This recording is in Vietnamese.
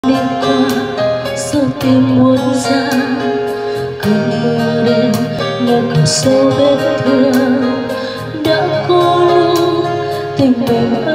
đi qua giữa tim muôn giá, cơn mưa đêm nhà cửa sâu vết thương đã có lúc tình mình